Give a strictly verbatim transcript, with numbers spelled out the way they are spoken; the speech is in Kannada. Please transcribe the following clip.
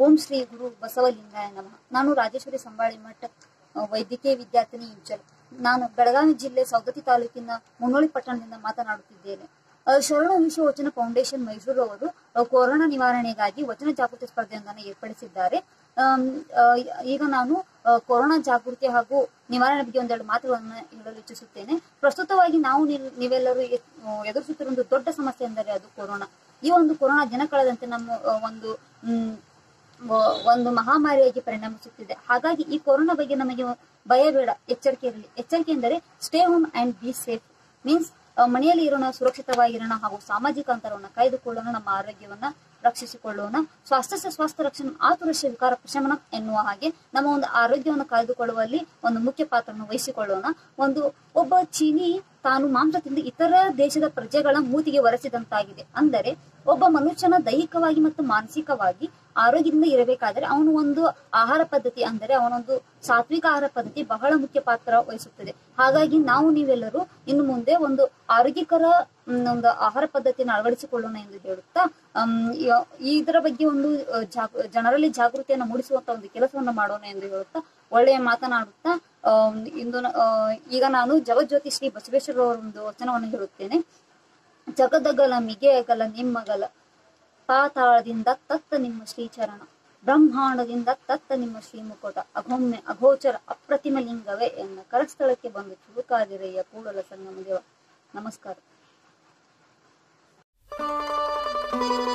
ಓಂ ಶ್ರೀ ಗುರು ಬಸವಲಿಂಗಾಯ ನಮಃ. ನಾನು ರಾಜೇಶ್ವರಿ ಸಂಬಾಳಿ ಮಠ ವೈದ್ಯಕೀಯ ವಿದ್ಯಾರ್ಥಿನಿ ಇಂಚಲ್. ನಾನು ಬೆಳಗಾವಿ ಜಿಲ್ಲೆ ಸವದತ್ತಿ ತಾಲೂಕಿನ ಮುನ್ನೋಳಿ ಪಟ್ಟಣದಿಂದ ಮಾತನಾಡುತ್ತಿದ್ದೇನೆ. ಶರಣ ವಿಶ್ವ ವಚನ ಫೌಂಡೇಶನ್ ಮೈಸೂರು ಅವರು ಕೊರೋನಾ ನಿವಾರಣೆಗಾಗಿ ವಚನ ಜಾಗೃತಿ ಸ್ಪರ್ಧೆಯೊಂದನ್ನು ಏರ್ಪಡಿಸಿದ್ದಾರೆ. ಈಗ ನಾನು ಕೊರೋನಾ ಜಾಗೃತಿ ಹಾಗೂ ನಿವಾರಣೆ ಬಗ್ಗೆ ಒಂದೆರಡು ಮಾತುಗಳನ್ನು ಹೇಳಲು ಇಚ್ಛಿಸುತ್ತೇನೆ. ಪ್ರಸ್ತುತವಾಗಿ ನಾವು ನೀವೆಲ್ಲರೂ ಎದುರಿಸುತ್ತಿರುವ ಒಂದು ದೊಡ್ಡ ಸಮಸ್ಯೆ ಎಂದರೆ ಅದು ಕೊರೋನಾ. ಈ ಒಂದು ಕೊರೋನಾ ದಿನ ಕಳೆದಂತೆ ನಮ್ಮ ಒಂದು ಹ್ಮ್ ಒಂದು ಮಹಾಮಾರಿಯಾಗಿ ಪರಿಣಮಿಸುತ್ತಿದೆ. ಹಾಗಾಗಿ ಈ ಕೊರೋನಾ ಬಗ್ಗೆ ನಮಗೆ ಭಯ ಬೇಡ, ಎಚ್ಚರಿಕೆ ಇರಲಿ. ಎಚ್ಚರಿಕೆ ಎಂದರೆ stay home and be safe means ಮನೆಯಲ್ಲಿ ಇರೋಣ, ಸುರಕ್ಷಿತವಾಗಿರೋಣ ಹಾಗೂ ಸಾಮಾಜಿಕ ಅಂತರವನ್ನು ಕಾಯ್ದುಕೊಳ್ಳೋಣ, ನಮ್ಮ ಆರೋಗ್ಯವನ್ನ ರಕ್ಷಿಸಿಕೊಳ್ಳೋಣ. ಸ್ವಾಸ್ಥ್ಯ ಸ್ವಾಸ್ಥ್ಯ ರಕ್ಷಣೆ ಆತುರಶ್ಯ ವಿಕಾರ ಪ್ರಶಮನ ಎನ್ನುವ ಹಾಗೆ ನಮ್ಮ ಒಂದು ಆರೋಗ್ಯವನ್ನು ಕಾಯ್ದುಕೊಳ್ಳುವಲ್ಲಿ ಒಂದು ಮುಖ್ಯ ಪಾತ್ರವನ್ನು ವಹಿಸಿಕೊಳ್ಳೋಣ. ಒಂದು ಒಬ್ಬ ಚೀನಿ ತಾನು ಮಾಂಸ ತಿಂದು ಇತರ ದೇಶದ ಪ್ರಜೆಗಳ ಮೂತಿಗೆ ಒರೆಸಿದಂತಾಗಿದೆ. ಅಂದರೆ ಒಬ್ಬ ಮನುಷ್ಯನ ದೈಹಿಕವಾಗಿ ಮತ್ತು ಮಾನಸಿಕವಾಗಿ ಆರೋಗ್ಯದಿಂದ ಇರಬೇಕಾದರೆ ಅವನು ಒಂದು ಆಹಾರ ಪದ್ಧತಿ ಅಂದರೆ ಅವನೊಂದು ಸಾತ್ವಿಕ ಆಹಾರ ಪದ್ಧತಿ ಬಹಳ ಮುಖ್ಯ ಪಾತ್ರ ವಹಿಸುತ್ತದೆ. ಹಾಗಾಗಿ ನಾವು ನೀವೆಲ್ಲರೂ ಇನ್ನು ಮುಂದೆ ಒಂದು ಆರೋಗ್ಯಕರ ಒಂದು ಆಹಾರ ಪದ್ಧತಿಯನ್ನು ಅಳವಡಿಸಿಕೊಳ್ಳೋಣ ಎಂದು ಹೇಳುತ್ತಾ ಅಮ್ ಇದರ ಬಗ್ಗೆ ಒಂದು ಜಾಗ ಜನರಲ್ಲಿ ಜಾಗೃತಿಯನ್ನು ಮೂಡಿಸುವಂತ ಒಂದು ಕೆಲಸವನ್ನು ಮಾಡೋಣ ಎಂದು ಹೇಳುತ್ತಾ ಒಳ್ಳೆಯ ಮಾತನಾಡುತ್ತಾ ಅಹ್ ಇಂದು ಈಗ ನಾನು ಜಗಜ್ಯೋತಿ ಶ್ರೀ ಬಸವೇಶ್ವರ ಅವರ ಒಂದು ವಚನವನ್ನು ಹೇಳುತ್ತೇನೆ. ಜಗದಗಲ ಮಿಗೆಯಗಲ ನಿಮ್ಮಗಲ, ಪಾತಾಳದಿಂದ ತತ್ತ ನಿಮ್ಮ ಶ್ರೀಚರಣ, ಬ್ರಹ್ಮಾಂಡದಿಂದ ತತ್ತ ನಿಮ್ಮ ಶ್ರೀಮುಕುಟ, ಅಘೋಮ್ಯ ಅಘೋಚರ ಅಪ್ರತಿಮ ಲಿಂಗವೇ ಎನ್ನ ಕರಸ್ಥಳಕ್ಕೆ ಬಂದು ಚುರುಕಾದಿರಯ್ಯ ಕೂಡಲ ಸಂಗಮ ದೇವ. ನಮಸ್ಕಾರ.